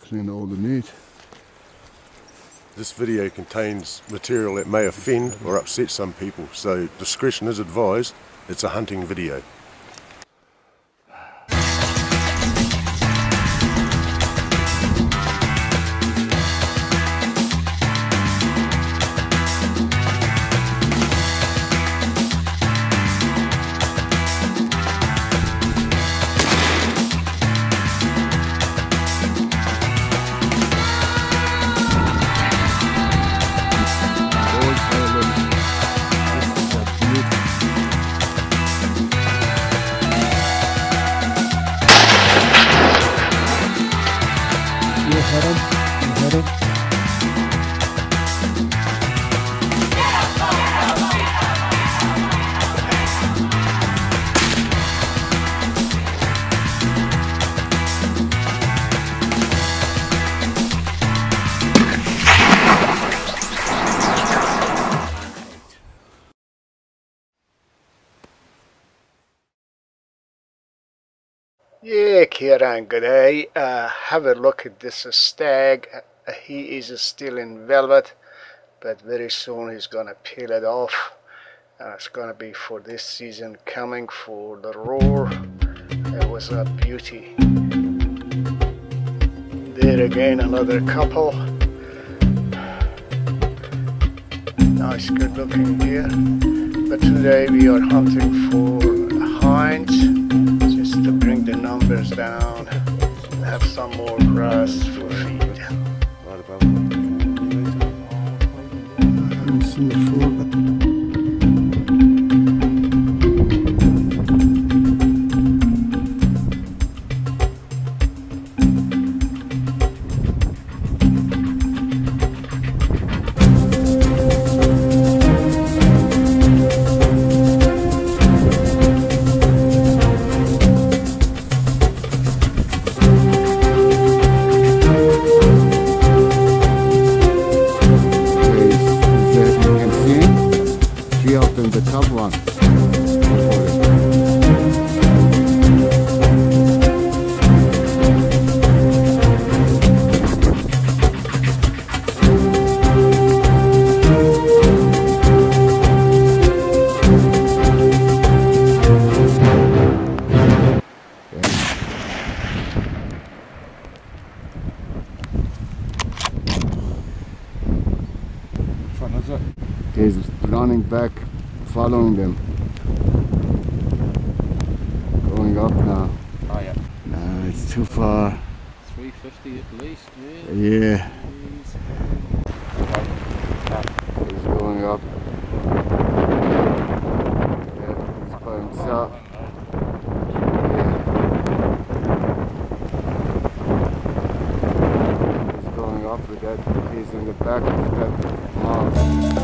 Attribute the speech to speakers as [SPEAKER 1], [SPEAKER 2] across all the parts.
[SPEAKER 1] clean all the meat.
[SPEAKER 2] This video contains material that may offend or upset some people, so discretion is advised. It's a hunting video.
[SPEAKER 3] Yeah, Kieran, good day. Have a look at this stag. He is still in velvet, but very soon he's gonna peel it off. It's gonna be for this season coming for the roar. It was a beauty. There again, another couple. Nice, good looking deer. But today we are hunting for hinds, just to bring the numbers down, have some more grass for feed.
[SPEAKER 2] Right above.
[SPEAKER 1] The top one. He's running back, following them. Going up now.
[SPEAKER 4] Oh yeah.
[SPEAKER 1] No, it's too far.
[SPEAKER 4] 350 at least,
[SPEAKER 1] Yeah.
[SPEAKER 4] Jeez.
[SPEAKER 1] He's going up. Yeah, he's by himself. Yeah. He's going up with that. He's in the back of that mound.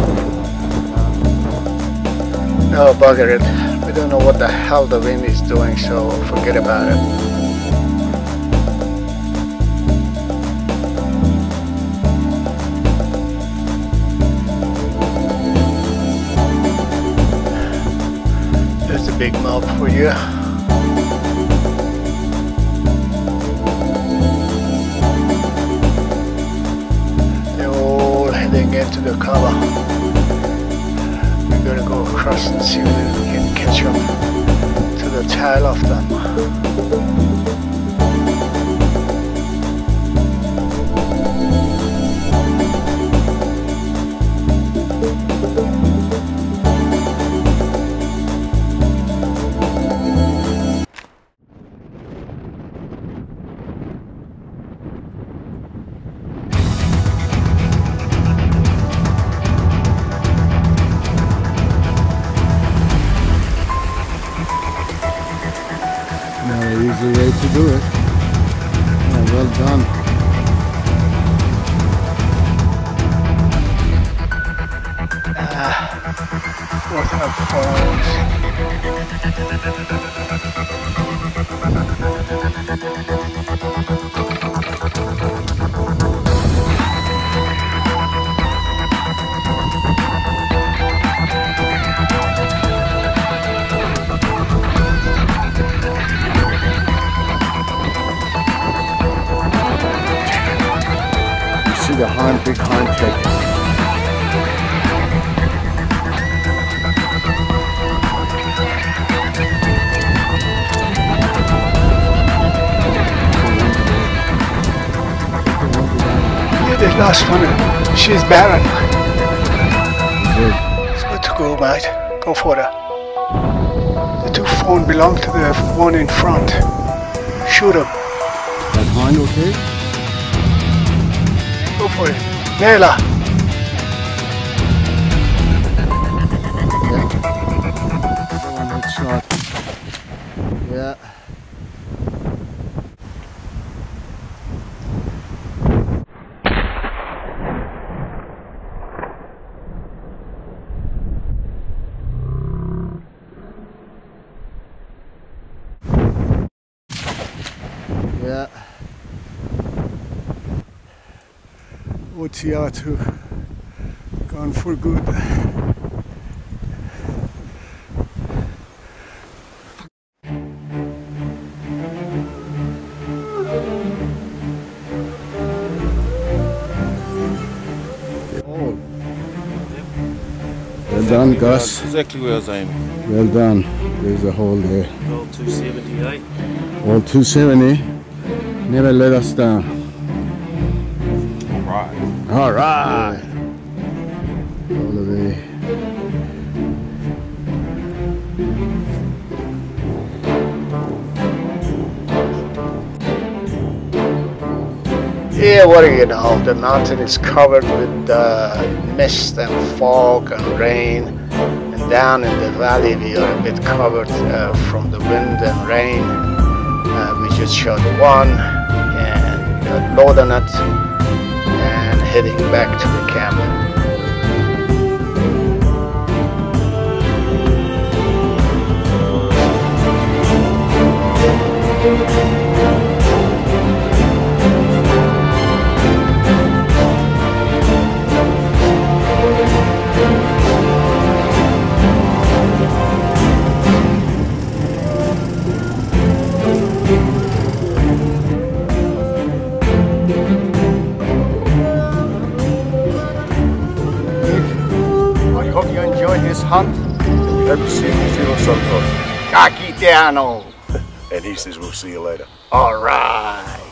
[SPEAKER 3] No, bugger it. We don't know what the hell the wind is doing, so forget about it. There's a big mob for you. They're all heading into the cover. We're gonna go across and see whether we can catch up to the tail of them.
[SPEAKER 1] Easy way to do it. Yeah, well done.
[SPEAKER 3] What a phones.
[SPEAKER 1] the hind, big hind check.
[SPEAKER 3] Yeah, the last one, she's barren. It's good to go, mate. Go for it. The two fawn belong to the one in front. Shoot him.
[SPEAKER 1] That hind okay?
[SPEAKER 3] Go for it. Nail her.
[SPEAKER 1] One hit shot. Yeah. Yeah. Otiatu gone for good. Oh. Well done, Gus.
[SPEAKER 4] Exactly where I was aiming.
[SPEAKER 1] Well done. There's a hole there.
[SPEAKER 4] Roll 278.
[SPEAKER 1] All 270. Never let us down.
[SPEAKER 4] Right.
[SPEAKER 1] All right. All the way.
[SPEAKER 3] Yeah, what do you know? The mountain is covered with mist and fog and rain. And down in the valley, we are a bit covered from the wind and rain. We just shot one and loading it and heading back to the camp. I hope you enjoyed this hunt.
[SPEAKER 2] We hope to see you in New Zealand sometime.
[SPEAKER 3] Kaki te ano.
[SPEAKER 2] And he says we'll see you later.
[SPEAKER 3] All right.